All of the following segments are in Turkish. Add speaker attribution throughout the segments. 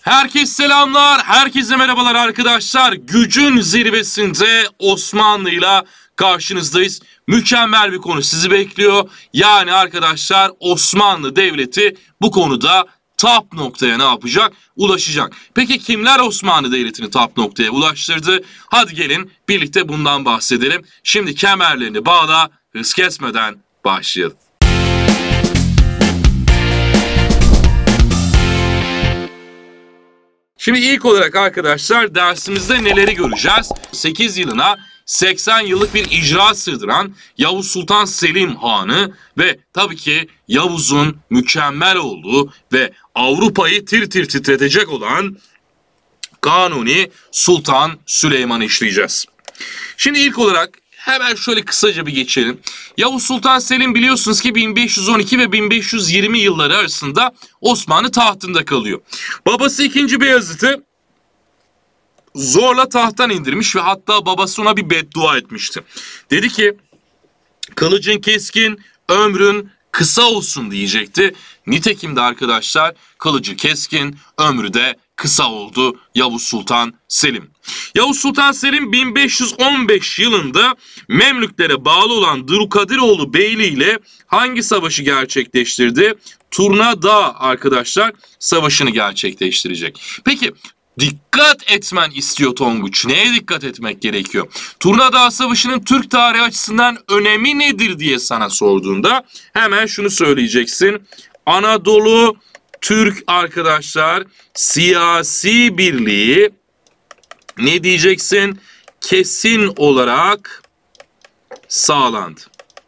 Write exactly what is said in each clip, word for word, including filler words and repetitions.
Speaker 1: Herkese selamlar, herkese merhabalar arkadaşlar. Gücün zirvesinde Osmanlı'yla karşınızdayız. Mükemmel bir konu sizi bekliyor. Yani arkadaşlar Osmanlı Devleti bu konuda top noktaya ne yapacak? Ulaşacak. Peki kimler Osmanlı Devleti'ni top noktaya ulaştırdı? Hadi gelin birlikte bundan bahsedelim. Şimdi kemerlerini bağla, hız kesmeden başlayalım. Şimdi ilk olarak arkadaşlar dersimizde neleri göreceğiz? sekiz yılına seksen yıllık bir icra sığdıran Yavuz Sultan Selim Han'ı ve tabii ki Yavuz'un mükemmel olduğu ve Avrupa'yı tir tir titretecek olan Kanuni Sultan Süleyman'ı işleyeceğiz. Şimdi ilk olarak hemen şöyle kısaca bir geçelim. Yavuz Sultan Selim biliyorsunuz ki bin beş yüz on iki ve bin beş yüz yirmi yılları arasında Osmanlı tahtında kalıyor. Babası ikinci. Beyazıt'ı zorla tahttan indirmiş ve hatta babası ona bir beddua etmişti. Dedi ki kılıcın keskin, ömrün kısa olsun diyecekti. Nitekim de arkadaşlar kılıcı keskin, ömrü de kısa oldu Yavuz Sultan Selim. Yavuz Sultan Selim bin beş yüz on beş yılında Memlüklere bağlı olan Dırukadiroğlu Beyliği ile hangi savaşı gerçekleştirdi? Turna Dağı arkadaşlar savaşını gerçekleştirecek. Peki dikkat etmen istiyor Tonguç. Neye dikkat etmek gerekiyor? Turna Dağı Savaşı'nın Türk tarihi açısından önemi nedir diye sana sorduğunda hemen şunu söyleyeceksin. Anadolu Türk arkadaşlar siyasi birliği ne diyeceksin? Kesin olarak sağlandı.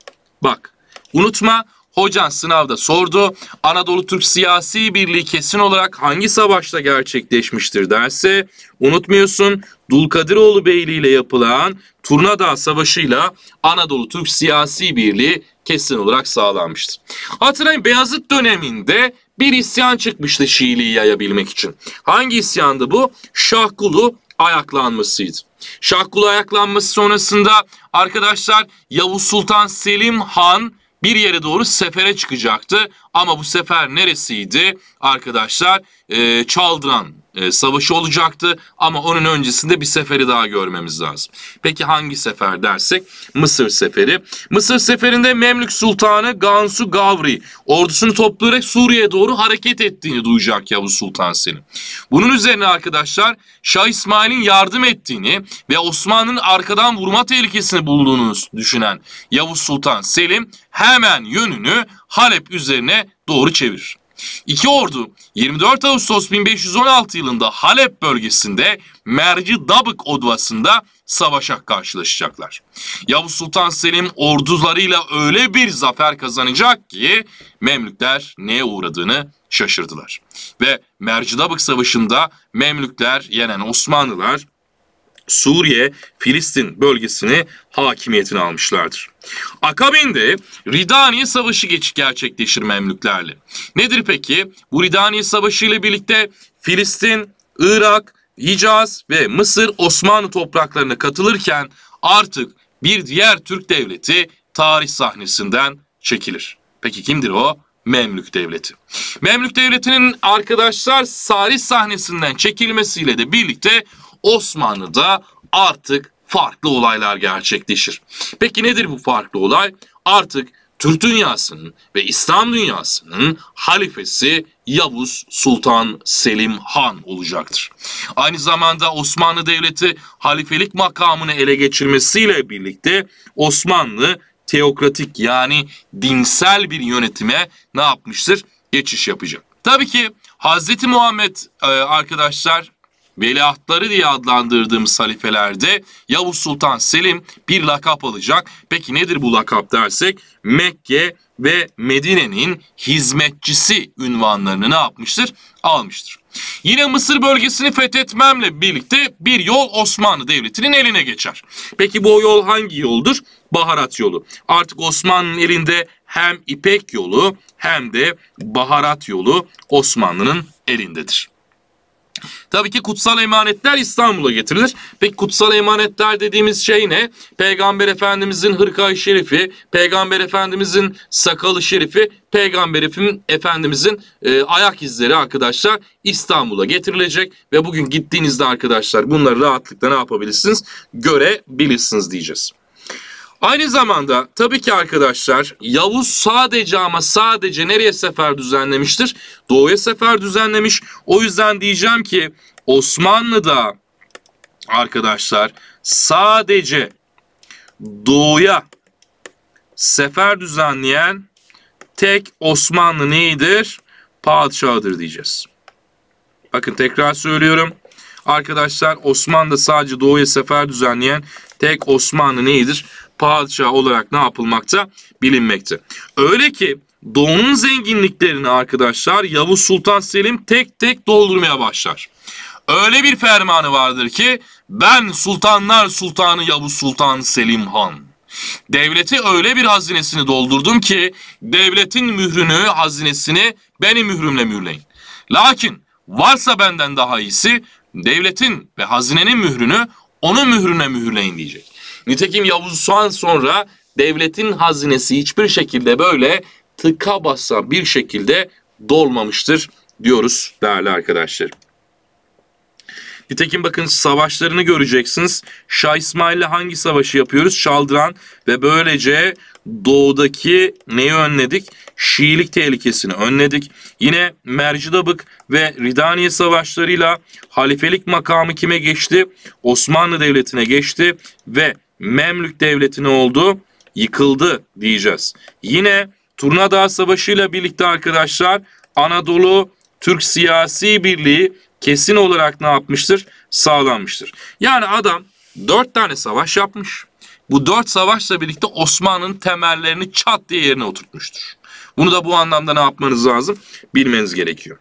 Speaker 1: Bak unutma. Hocan sınavda sordu. Anadolu Türk siyasi birliği kesin olarak hangi savaşta gerçekleşmiştir derse unutmuyorsun. Dulkadiroğlu Beyliği ile yapılan Turna Dağı Savaşı'yla Anadolu Türk siyasi birliği kesin olarak sağlanmıştır. Hatırlayın Beyazıt döneminde bir isyan çıkmıştı Şiiliği yayabilmek için. Hangi isyandı bu? Şahkulu ayaklanmasıydı. Şahkulu ayaklanması sonrasında arkadaşlar Yavuz Sultan Selim Han bir yere doğru sefere çıkacaktı. Ama bu sefer neresiydi? Arkadaşlar e, Çaldıran e, Savaşı olacaktı. Ama onun öncesinde bir seferi daha görmemiz lazım. Peki hangi sefer dersek? Mısır Seferi. Mısır Seferi'nde Memlük Sultanı Gansu Gavri ordusunu toplayarak Suriye'ye doğru hareket ettiğini duyacak Yavuz Sultan Selim. Bunun üzerine arkadaşlar Şah İsmail'in yardım ettiğini ve Osmanlı'nın arkadan vurma tehlikesini bulduğunu düşünen Yavuz Sultan Selim hemen yönünü Halep üzerine doğru çevirir. İki ordu yirmi dört Ağustos bin beş yüz on altı yılında Halep bölgesinde Merci Dabık Odvası'nda savaşa karşılaşacaklar. Yavuz Sultan Selim ordularıyla öyle bir zafer kazanacak ki Memlükler neye uğradığını şaşırdılar. Ve Merci Dabık Savaşı'nda Memlükler yenen Osmanlılar Suriye, Filistin bölgesini hakimiyetine almışlardır. Akabinde Ridaniye Savaşı geç gerçekleşir Memlüklerle. Nedir peki? Bu Ridaniye Savaşı ile birlikte Filistin, Irak, Hicaz ve Mısır Osmanlı topraklarına katılırken artık bir diğer Türk devleti tarih sahnesinden çekilir. Peki kimdir o? Memlük Devleti. Memlük Devleti'nin arkadaşlar tarih sahnesinden çekilmesiyle de birlikte Osmanlı'da artık farklı olaylar gerçekleşir. Peki nedir bu farklı olay? Artık Türk dünyasının ve İslam dünyasının halifesi Yavuz Sultan Selim Han olacaktır. Aynı zamanda Osmanlı Devleti halifelik makamını ele geçirmesiyle birlikte Osmanlı teokratik yani dinsel bir yönetime ne yapmıştır? Geçiş yapacak. Tabii ki Hazreti Muhammed e, arkadaşlar veliahtları diye adlandırdığımız halifelerde Yavuz Sultan Selim bir lakap alacak. Peki nedir bu lakap dersek? Mekke ve Medine'nin hizmetçisi unvanlarını ne yapmıştır? Almıştır. Yine Mısır bölgesini fethetmemle birlikte bir yol Osmanlı Devleti'nin eline geçer. Peki bu yol hangi yoldur? Baharat yolu. Artık Osmanlı'nın elinde hem İpek yolu hem de baharat yolu Osmanlı'nın elindedir. Tabii ki kutsal emanetler İstanbul'a getirilir. Peki kutsal emanetler dediğimiz şey ne? Peygamber Efendimizin hırka-i şerifi, Peygamber Efendimizin sakalı şerifi, Peygamber Efendimizin e, ayak izleri arkadaşlar İstanbul'a getirilecek. Ve bugün gittiğinizde arkadaşlar bunları rahatlıkla ne yapabilirsiniz? Görebilirsiniz diyeceğiz. Aynı zamanda tabii ki arkadaşlar Yavuz sadece ama sadece nereye sefer düzenlemiştir? Doğuya sefer düzenlemiş. O yüzden diyeceğim ki Osmanlı'da arkadaşlar sadece doğuya sefer düzenleyen tek Osmanlı neydir? Padişahıdır diyeceğiz. Bakın tekrar söylüyorum. Arkadaşlar Osmanlı'da sadece doğuya sefer düzenleyen tek Osmanlı neydir? Padişah olarak ne yapılmakta? Bilinmekte. Öyle ki doğunun zenginliklerini arkadaşlar Yavuz Sultan Selim tek tek doldurmaya başlar. Öyle bir fermanı vardır ki ben Sultanlar Sultanı Yavuz Sultan Selim Han. Devleti öyle bir hazinesini doldurdum ki devletin mührünü, hazinesini benim mührümle mühürleyin. Lakin varsa benden daha iyisi devletin ve hazinenin mührünü onun mührüne mühürleyin diyecek. Nitekim Yavuz Han sonra devletin hazinesi hiçbir şekilde böyle tıka basa bir şekilde dolmamıştır diyoruz değerli arkadaşlar. Nitekim bakın savaşlarını göreceksiniz. Şah İsmail'le hangi savaşı yapıyoruz? Şaldıran ve böylece doğudaki neyi önledik? Şiilik tehlikesini önledik. Yine Mercidabık ve Ridaniye savaşlarıyla halifelik makamı kime geçti? Osmanlı Devleti'ne geçti ve Memlük Devleti ne oldu? Yıkıldı diyeceğiz. Yine Turnadağ Savaşı ile birlikte arkadaşlar Anadolu Türk Siyasi Birliği kesin olarak ne yapmıştır? Sağlanmıştır. Yani adam dört tane savaş yapmış. Bu dört savaşla birlikte Osmanlı'nın temellerini çat diye yerine oturtmuştur. Bunu da bu anlamda ne yapmanız lazım? Bilmeniz gerekiyor.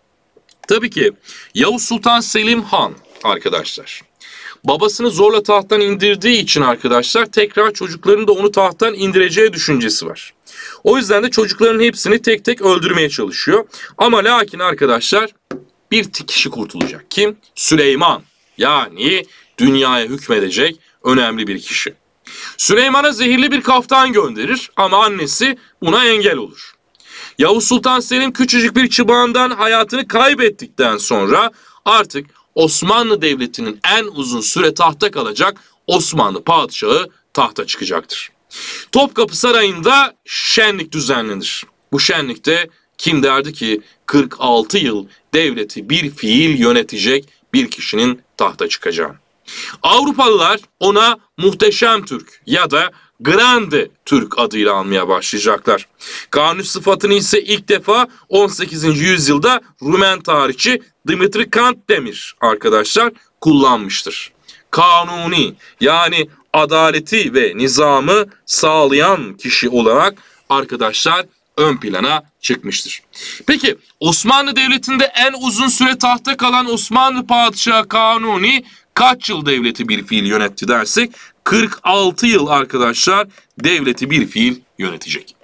Speaker 1: Tabii ki Yavuz Sultan Selim Han arkadaşlar babasını zorla tahttan indirdiği için arkadaşlar tekrar çocukların da onu tahttan indireceği düşüncesi var. O yüzden de çocukların hepsini tek tek öldürmeye çalışıyor. Ama lakin arkadaşlar bir kişi kurtulacak. Kim? Süleyman. Yani dünyaya hükmedecek önemli bir kişi. Süleyman'a zehirli bir kaftan gönderir ama annesi buna engel olur. Yavuz Sultan Selim küçücük bir çubağından hayatını kaybettikten sonra artık Osmanlı Devleti'nin en uzun süre tahta kalacak Osmanlı padişahı tahta çıkacaktır. Topkapı Sarayı'nda şenlik düzenlenir. Bu şenlikte kim derdi ki kırk altı yıl devleti bir fiil yönetecek bir kişinin tahta çıkacağı. Avrupalılar ona Muhteşem Türk ya da Grande Türk adıyla almaya başlayacaklar. Kanuni sıfatını ise ilk defa on sekizinci yüzyılda Rumen tarihçi Dimitri Kantdemir arkadaşlar kullanmıştır. Kanuni yani adaleti ve nizamı sağlayan kişi olarak arkadaşlar ön plana çıkmıştır. Peki Osmanlı Devleti'nde en uzun süre tahta kalan Osmanlı Padişahı Kanuni kaç yıl devleti bir fiil yönetti dersek kırk altı yıl arkadaşlar devleti bir fiil yönetecek.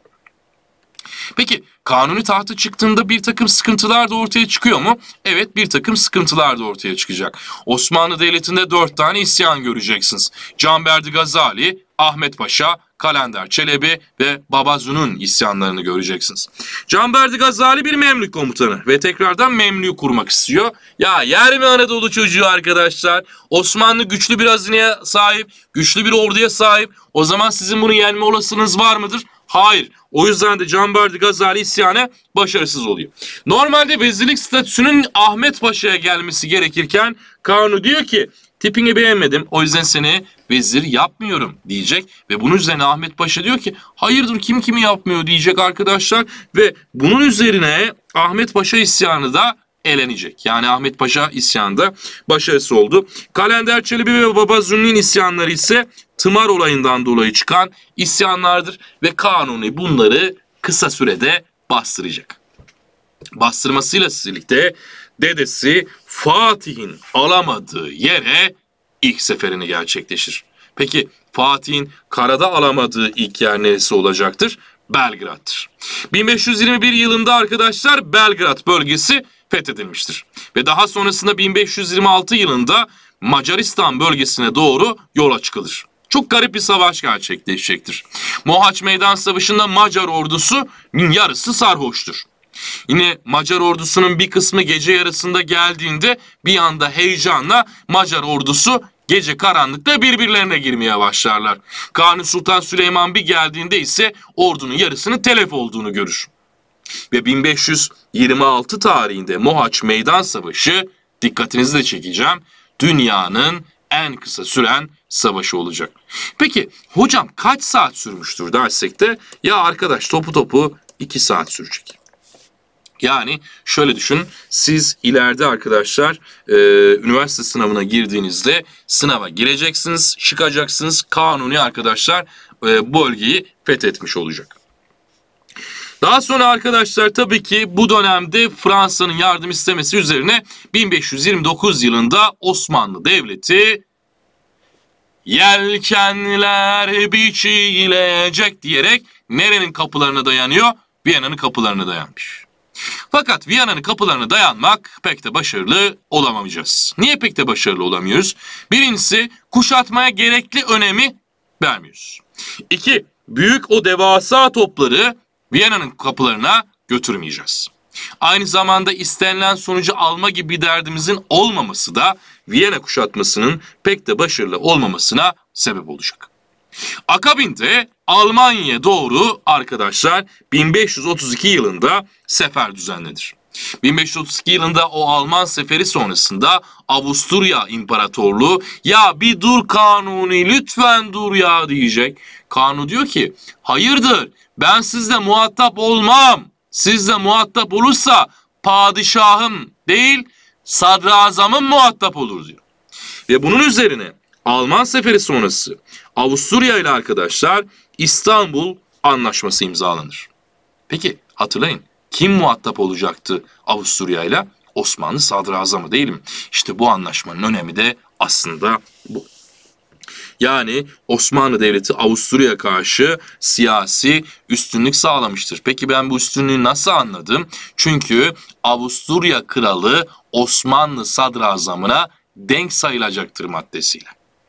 Speaker 1: Peki Kanuni tahta çıktığında bir takım sıkıntılar da ortaya çıkıyor mu? Evet, bir takım sıkıntılar da ortaya çıkacak. Osmanlı Devleti'nde dört tane isyan göreceksiniz. Canberdi Gazali, Ahmet Paşa, Kalender Çelebi ve Babazun'un isyanlarını göreceksiniz. Canberdi Gazali bir Memlük komutanı ve tekrardan Memlük'ü kurmak istiyor. Ya yer mi Anadolu çocuğu arkadaşlar? Osmanlı güçlü bir hazineye sahip, güçlü bir orduya sahip. O zaman sizin bunu yenme olasılığınız var mıdır? Hayır. O yüzden de Canberdi Gazali isyanı başarısız oluyor. Normalde vezirlik statüsünün Ahmet Paşa'ya gelmesi gerekirken Kanuni diyor ki tipini beğenmedim, o yüzden seni vezir yapmıyorum diyecek. Ve bunun üzerine Ahmet Paşa diyor ki hayırdır kim kimi yapmıyor diyecek arkadaşlar. Ve bunun üzerine Ahmet Paşa isyanı da elenecek. Yani Ahmet Paşa isyanında başarısı oldu. Kalender Çelebi ve Babazun'un isyanları ise tımar olayından dolayı çıkan isyanlardır. Ve Kanuni bunları kısa sürede bastıracak. Bastırmasıyla birlikte dedesi Fatih'in alamadığı yere ilk seferini gerçekleşir. Peki Fatih'in karada alamadığı ilk yer neresi olacaktır? Belgrad'tır. bin beş yüz yirmi bir yılında arkadaşlar Belgrad bölgesi fethedilmiştir. Ve daha sonrasında bin beş yüz yirmi altı yılında Macaristan bölgesine doğru yola çıkılır. Çok garip bir savaş gerçekleşecektir. Mohaç Meydan Savaşı'nda Macar ordusunun yarısı sarhoştur. Yine Macar ordusunun bir kısmı gece yarısında geldiğinde bir anda heyecanla Macar ordusu gece karanlıkta birbirlerine girmeye başlarlar. Kanuni Sultan Süleyman bir geldiğinde ise ordunun yarısının telef olduğunu görür. Ve bin beş yüz yirmi altı tarihinde Mohaç Meydan Savaşı, dikkatinizi de çekeceğim, dünyanın en kısa süren savaşı olacak. Peki hocam kaç saat sürmüştür dersek de ya arkadaş topu topu iki saat sürecek. Yani şöyle düşünün, siz ileride arkadaşlar e, üniversite sınavına girdiğinizde sınava gireceksiniz, çıkacaksınız. Kanuni arkadaşlar e, bölgeyi fethetmiş olacak. Daha sonra arkadaşlar tabii ki bu dönemde Fransa'nın yardım istemesi üzerine bin beş yüz yirmi dokuz yılında Osmanlı Devleti yelkenler biçilecek diyerek nerenin kapılarına dayanıyor? Viyana'nın kapılarına dayanmış. Fakat Viyana'nın kapılarına dayanmak pek de başarılı olamayacağız. Niye pek de başarılı olamıyoruz? Birincisi kuşatmaya gerekli önemi vermiyoruz. İki, büyük o devasa topları Viyana'nın kapılarına götürmeyeceğiz. Aynı zamanda istenilen sonucu alma gibi bir derdimizin olmaması da Viyana kuşatmasının pek de başarılı olmamasına sebep olacak. Akabinde Almanya'ya doğru arkadaşlar bin beş yüz otuz iki yılında sefer düzenlenir. bin beş yüz otuz iki yılında o Alman seferi sonrasında Avusturya İmparatorluğu ya bir dur Kanuni lütfen dur ya diyecek. Kanuni diyor ki hayırdır ben sizle muhatap olmam. Sizle muhatap olursa padişahım değil sadrazamım muhatap olur diyor. Ve bunun üzerine Alman seferi sonrası Avusturya ile arkadaşlar İstanbul Anlaşması imzalanır. Peki hatırlayın kim muhatap olacaktı Avusturya ile? Osmanlı sadrazamı değil mi? İşte bu anlaşmanın önemi de aslında bu. Yani Osmanlı Devleti Avusturya'ya karşı siyasi üstünlük sağlamıştır. Peki ben bu üstünlüğü nasıl anladım? Çünkü Avusturya Kralı Osmanlı sadrazamına denk sayılacaktır maddesiyle.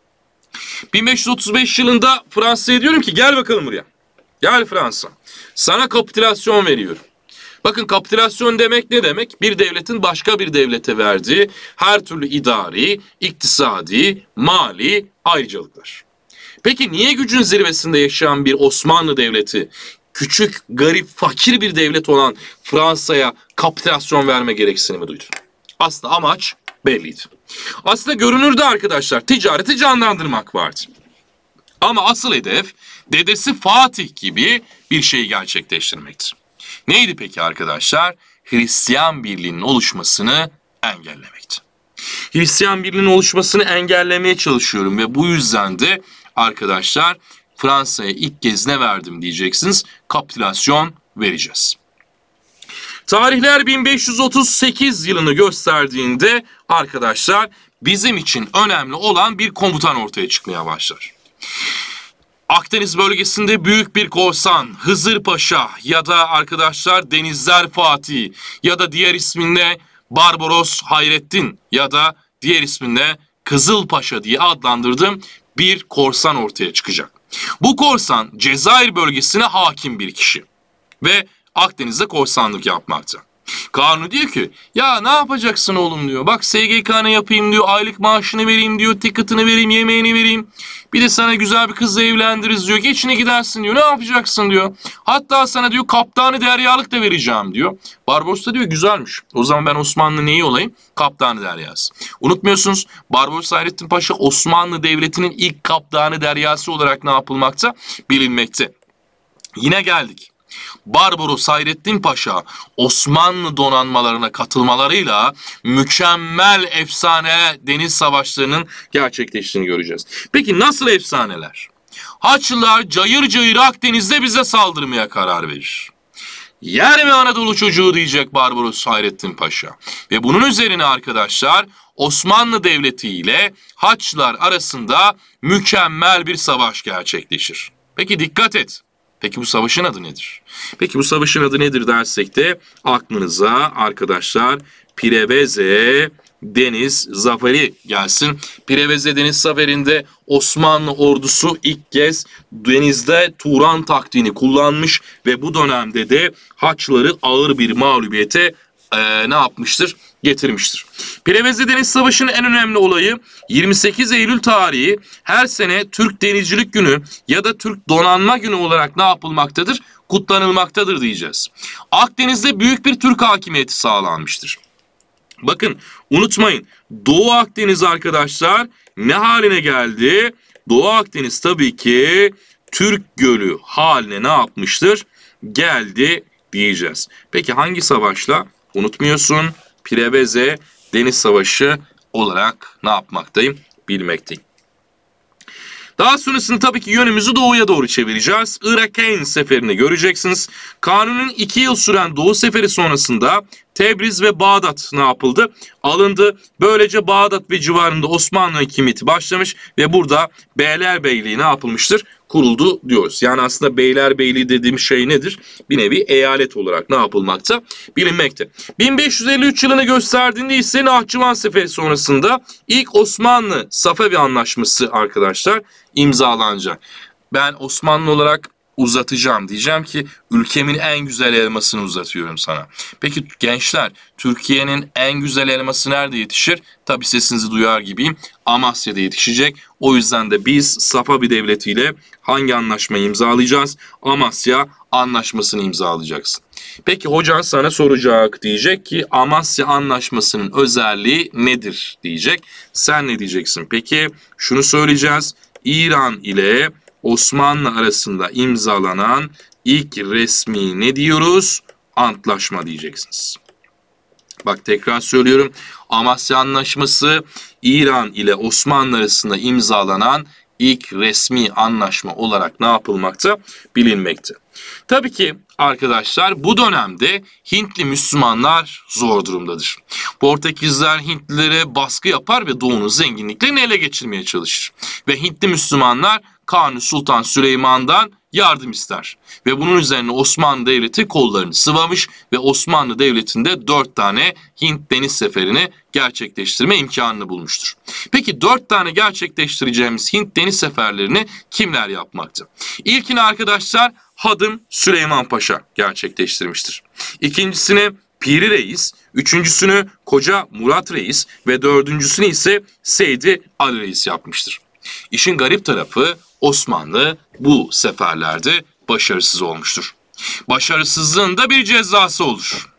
Speaker 1: bin beş yüz otuz beş yılında Fransa'ya diyorum ki gel bakalım buraya. Gel Fransa. Sana kapitülasyon veriyorum. Bakın kapitülasyon demek ne demek? Bir devletin başka bir devlete verdiği her türlü idari, iktisadi, mali ayrıcalıklar. Peki niye gücün zirvesinde yaşayan bir Osmanlı Devleti, küçük, garip, fakir bir devlet olan Fransa'ya kapitülasyon verme gereksinimi duydu? Aslında amaç belliydi. Aslında görünürde arkadaşlar ticareti canlandırmak vardı. Ama asıl hedef dedesi Fatih gibi bir şeyi gerçekleştirmekti. Neydi peki arkadaşlar? Hristiyan birliğinin oluşmasını engellemekti. Hristiyan birliğinin oluşmasını engellemeye çalışıyorum ve bu yüzden de arkadaşlar Fransa'ya ilk kez ne verdim diyeceksiniz? Kapitülasyon vereceğiz. Tarihler bin beş yüz otuz sekiz yılını gösterdiğinde arkadaşlar bizim için önemli olan bir komutan ortaya çıkmaya başlar. Akdeniz bölgesinde büyük bir korsan Hızır Paşa ya da arkadaşlar Denizler Fatih ya da diğer isminle Barbaros Hayrettin ya da diğer isminle Kızıl Paşa diye adlandırdığım bir korsan ortaya çıkacak. Bu korsan Cezayir bölgesine hakim bir kişi ve Akdeniz'de korsanlık yapmakta. Kanuni diyor ki ya ne yapacaksın oğlum diyor. Bak S G K'nı yapayım diyor. Aylık maaşını vereyim diyor. Ticket'ını vereyim, yemeğini vereyim. Bir de sana güzel bir kızla evlendiririz diyor. Geçine gidersin diyor. Ne yapacaksın diyor. Hatta sana diyor kaptanı deryalık da vereceğim diyor. Barbaros da diyor güzelmiş. O zaman ben Osmanlı neyi olayım? Kaptanı deryası. Unutmuyorsunuz Barbaros Hayrettin Paşa Osmanlı Devleti'nin ilk kaptanı deryası olarak ne yapılmakta? Bilinmekte. Yine geldik. Barbaros Hayrettin Paşa Osmanlı donanmalarına katılmalarıyla mükemmel efsane deniz savaşlarının gerçekleştiğini göreceğiz. Peki nasıl efsaneler? Haçlılar cayır cayır Akdeniz'de bize saldırmaya karar verir. Yer mi Anadolu çocuğu diyecek Barbaros Hayrettin Paşa. Ve bunun üzerine arkadaşlar Osmanlı Devleti ile Haçlılar arasında mükemmel bir savaş gerçekleşir. Peki dikkat et. Peki bu savaşın adı nedir? Peki bu savaşın adı nedir dersek de aklınıza arkadaşlar Preveze Deniz Zaferi gelsin. Preveze Deniz Zaferi'nde Osmanlı ordusu ilk kez denizde Turan taktiğini kullanmış ve bu dönemde de Haçlıları ağır bir mağlubiyete e, ne yapmıştır? Getirmiştir. Preveze Deniz Savaşı'nın en önemli olayı yirmi sekiz Eylül tarihi her sene Türk Denizcilik Günü ya da Türk Donanma Günü olarak ne yapılmaktadır? Kutlanılmaktadır diyeceğiz. Akdeniz'de büyük bir Türk hakimiyeti sağlanmıştır. Bakın unutmayın, Doğu Akdeniz arkadaşlar ne haline geldi? Doğu Akdeniz tabii ki Türk Gölü haline ne yapmıştır? Geldi diyeceğiz. Peki hangi savaşla? Unutmuyorsun, Preveze Deniz Savaşı olarak ne yapmaktayım? Bilmekteyim. Daha sonrasında tabii ki yönümüzü doğuya doğru çevireceğiz. Irak-Ayn seferini göreceksiniz. Kanuni'nin iki yıl süren Doğu seferi sonrasında Tebriz ve Bağdat ne yapıldı? Alındı. Böylece Bağdat ve civarında Osmanlı hükümeti başlamış ve burada Beylerbeyliği ne yapılmıştır? Kuruldu diyoruz. Yani aslında Beylerbeyliği dediğim şey nedir? Bir nevi eyalet olarak ne yapılmakta? Bilinmekte. bin beş yüz elli üç yılını gösterdiğinde ise Nahçıvan Seferi sonrasında ilk Osmanlı-Safevi Anlaşması arkadaşlar imzalanacak. Ben Osmanlı olarak uzatacağım. Diyeceğim ki ülkemin en güzel elmasını uzatıyorum sana. Peki gençler, Türkiye'nin en güzel elması nerede yetişir? Tabii sesinizi duyar gibiyim. Amasya'da yetişecek. O yüzden de biz Safavi Devleti ile hangi anlaşmayı imzalayacağız? Amasya Anlaşması'nı imzalayacaksın. Peki hocan sana soracak, diyecek ki Amasya Anlaşması'nın özelliği nedir diyecek. Sen ne diyeceksin? Peki şunu söyleyeceğiz. İran ile Osmanlı arasında imzalanan ilk resmi ne diyoruz? Antlaşma diyeceksiniz. Bak tekrar söylüyorum. Amasya Anlaşması İran ile Osmanlı arasında imzalanan ilk resmi anlaşma olarak ne yapılmakta? Bilinmekte. Tabii ki arkadaşlar bu dönemde Hintli Müslümanlar zor durumdadır. Portekizler Hintlilere baskı yapar ve Doğu'nun zenginliklerini ele geçirmeye çalışır. Ve Hintli Müslümanlar Kanuni Sultan Süleyman'dan yardım ister. Ve bunun üzerine Osmanlı Devleti kollarını sıvamış ve Osmanlı Devleti'nde dört tane Hint deniz seferini gerçekleştirme imkanını bulmuştur. Peki dört tane gerçekleştireceğimiz Hint deniz seferlerini kimler yapmakta? İlkini arkadaşlar Hadım Süleyman Paşa gerçekleştirmiştir. İkincisini Piri Reis, üçüncüsünü Koca Murat Reis ve dördüncüsünü ise Seydi Ali Reis yapmıştır. İşin garip tarafı Osmanlı bu seferlerde başarısız olmuştur. Başarısızlığın da bir cezası olur.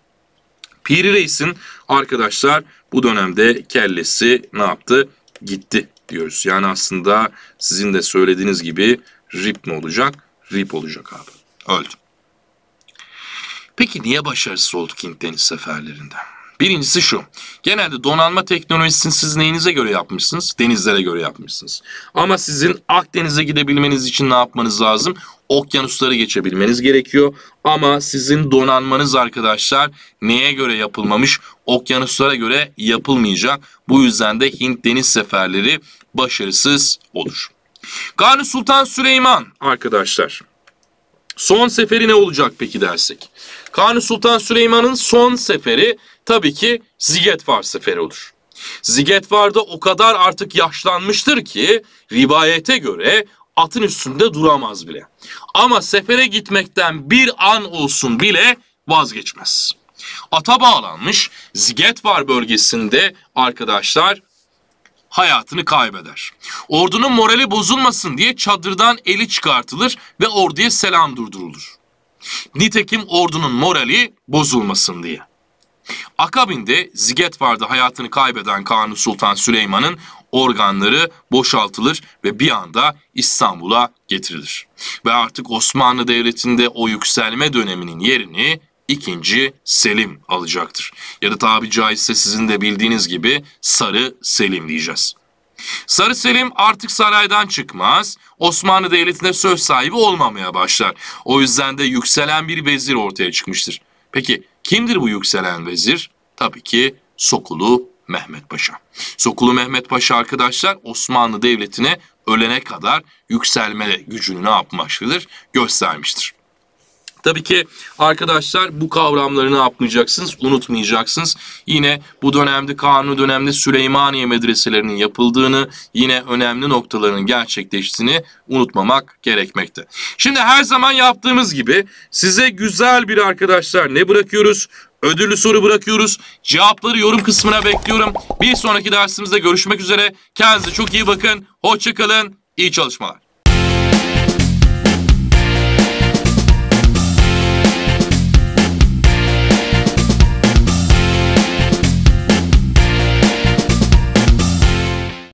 Speaker 1: Piri Reis'in arkadaşlar bu dönemde kellesi ne yaptı? Gitti diyoruz. Yani aslında sizin de söylediğiniz gibi rip mi olacak? Rip olacak abi. Öldü. Peki niye başarısız olduk Hint deniz seferlerinde? Birincisi şu. Genelde donanma teknolojisini siz neyinize göre yapmışsınız? Denizlere göre yapmışsınız. Ama sizin Akdeniz'e gidebilmeniz için ne yapmanız lazım? Okyanusları geçebilmeniz gerekiyor. Ama sizin donanmanız arkadaşlar neye göre yapılmamış? Okyanuslara göre yapılmayacak. Bu yüzden de Hint deniz seferleri başarısız olur. Kanuni Sultan Süleyman arkadaşlar. Son seferi ne olacak peki dersek? Kanuni Sultan Süleyman'ın son seferi tabii ki Zigetvar seferi olur. Zigetvar'da o kadar artık yaşlanmıştır ki rivayete göre atın üstünde duramaz bile. Ama sefere gitmekten bir an olsun bile vazgeçmez. Ata bağlanmış Zigetvar bölgesinde arkadaşlar hayatını kaybeder. Ordunun morali bozulmasın diye çadırdan eli çıkartılır ve orduya selam durdurulur. Nitekim ordunun morali bozulmasın diye. Akabinde Zigetvar'da hayatını kaybeden Kanuni Sultan Süleyman'ın organları boşaltılır ve bir anda İstanbul'a getirilir. Ve artık Osmanlı Devleti'nde o yükselme döneminin yerini İkinci Selim alacaktır. Ya da tabi caizse sizin de bildiğiniz gibi Sarı Selim diyeceğiz. Sarı Selim artık saraydan çıkmaz, Osmanlı Devleti'nde söz sahibi olmamaya başlar. O yüzden de yükselen bir vezir ortaya çıkmıştır. Peki kimdir bu yükselen vezir? Tabii ki Sokulu Mehmet Paşa. Sokulu Mehmet Paşa arkadaşlar Osmanlı Devleti'ne ölene kadar yükselme gücünü ne yapmıştır? Göstermiştir. Tabii ki arkadaşlar bu kavramları ne yapmayacaksınız? Unutmayacaksınız. Yine bu dönemde Kanuni dönemde Süleymaniye medreselerinin yapıldığını, yine önemli noktaların gerçekleştiğini unutmamak gerekmekte. Şimdi her zaman yaptığımız gibi size güzel bir arkadaşlar ne bırakıyoruz? Ödüllü soru bırakıyoruz. Cevapları yorum kısmına bekliyorum. Bir sonraki dersimizde görüşmek üzere. Kendinize çok iyi bakın. Hoşça kalın. İyi çalışmalar.